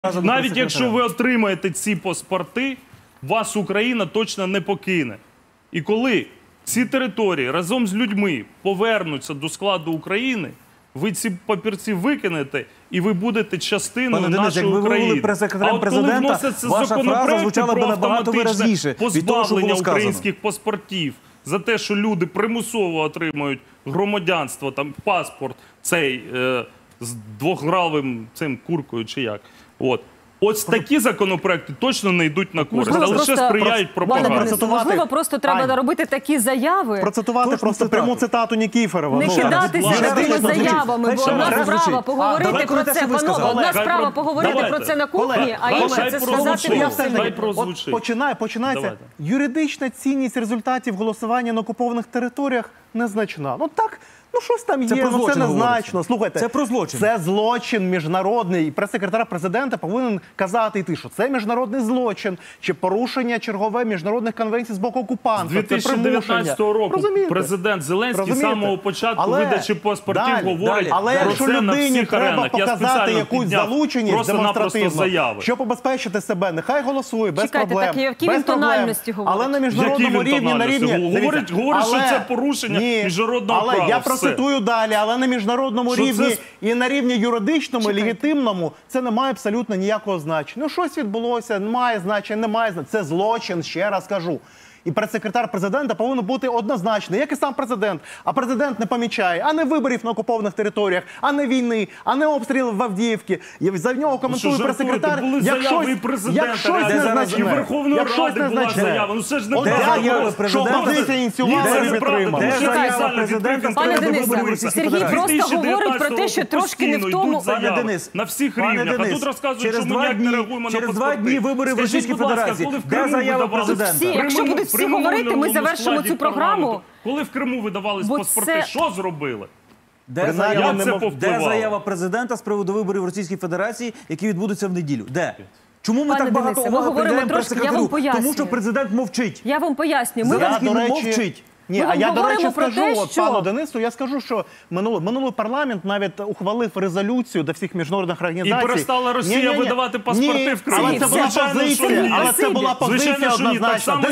Навіть якщо ви отримаєте ці паспорти, вас Україна точно не покине. І коли ці території разом з людьми повернуться до складу України, ви ці папірці викинете, і ви будете частиною нашої України. А от коли вносяться законопроекти про автоматичне позбавлення українських паспортів за те, що люди примусово отримують громадянство, там паспорт цей з двогравим цим куркою чи як. Ось такі законопроекти точно не йдуть на користь, а лише сприяють пропаганді. Можливо, просто треба робити такі заяви. Процитувати просто пряму цитату Нікіфорова. Не кидатися такими заявами, бо одна справа поговорити про це, панове, одна справа поговорити про це на кухні, а інша це сказати в Починається. Юридична цінність результатів голосування на окупованих територіях незначна. Ну так, ну щось там є, це незначно. Слухайте, це про злочин. Це злочин міжнародний. І прес-секретар президента повинен казати йти, що це міжнародний злочин, чи порушення чергове міжнародних конвенцій з боку окупанта. З 2019 року президент Зеленський з самого початку видачі паспортів говорить про це на всіх аренах. Я спеціально підняв просто-напросто щоб побезпечити себе, нехай голосує, без проблем. Чекайте, так які він тональності говорить? Але на міжнародному рівні, говорить, що це порушення міжнародного права. Я процитую далі, але на міжнародному рівні і на рівні юридичному, легітимному, це не має абсолютно ніякого значення. Ну, щось відбулося, немає значення, немає значення. Це злочин, ще раз кажу. І прес-секретар президента повинен бути однозначний, як і сам президент. А президент не помічає ані виборів на окупованих територіях, ані війни, ані обстрілів в Авдіївці. За нього коментує прес-секретар, як щось незначне. І Верховної Ради була заява. Ну це ж не правда. Що опозиція ініціювала і підтримала. Пане Денисе, Сергій просто говорить про те, що трошки не в тому. Пане Денис, на всіх рівнях. А тут розказують, що ми ніяк не реагуємо на паспорти. Через 2 дні вибори в Російській Федерації. Де заява президента? Якщо будуть всі говорити, ми завершимо цю програму. Коли в Криму видавались паспорти, що зробили? Де заява президента з приводу виборів в Російській Федерації, які відбудуться в неділю? Де? Чому ми так багато уваги приділяємо прес-секретарю? Тому що президент мовчить. Я вам поясню. Зеленський мовчить. Ні, а я, до речі, скажу пану Денису, я скажу, що минулий парламент навіть ухвалив резолюцію до всіх міжнародних організацій. І перестала Росія видавати паспорти в Криму. Але це була позиція однозначна.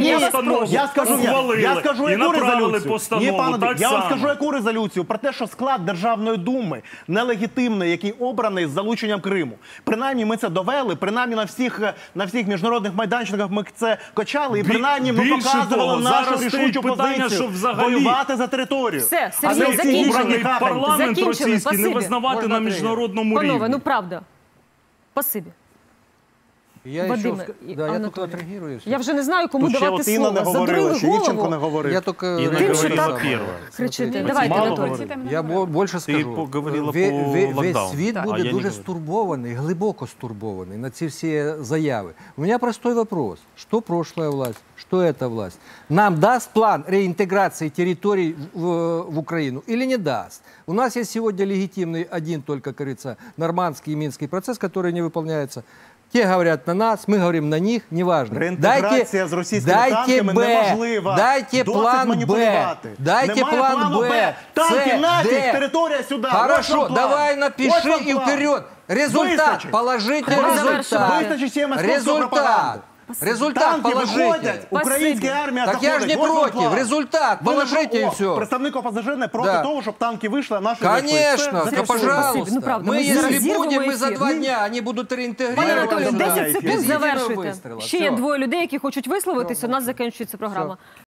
Я скажу, яку резолюцію. Я вам скажу, яку резолюцію. Про те, що склад Державної думи нелегітимний, який обраний з залученням Криму. Принаймні ми це довели, принаймні на всіх міжнародних майданчиках ми це качали, і принаймні ми показували нашу рішучу позицію. Воювати за територію. Все, Сергій, закінчили. Парламент російський не визнавати на міжнародному рівні. Панове, ну правда. Спасибі. Я только отреагирую. Я вже не знаю, кому давати слово. Задрили голову. Я только кричите. Давайте, Анатолій. Я больше скажу. Весь світ буде дуже стурбований, глибоко стурбований на ці всі заяви. У меня простой вопрос. Что прошлая власть, что эта власть? Нам даст план реинтеграции территорий в Украину или не даст? У нас есть сегодня легитимный один только, как говорится, нормандский и минский процесс, который не выполняется. Те говорят на нас, мы говорим на них, неважно. Реінтеграція з російськими танками неможлива. Дайте план Б. Дайте план Б. Танки нафіг, територія сюди. Хорошо, давай напиши и вперед. Результат, положительный результат. Результат. Результат положительный. Українська армія так я ж не против. Результат положите и все. Представник ОПЗЖ не проти того, щоб танки вийшли, а наші вийшли. Конечно, пожалуйста. Мы, если будем, мы за 2 дня, они будут реинтегрированы. Пане Анатолію, 10 секунд завершуйте. Ще є 2 людей, які хочуть висловитися, у нас закінчується програма.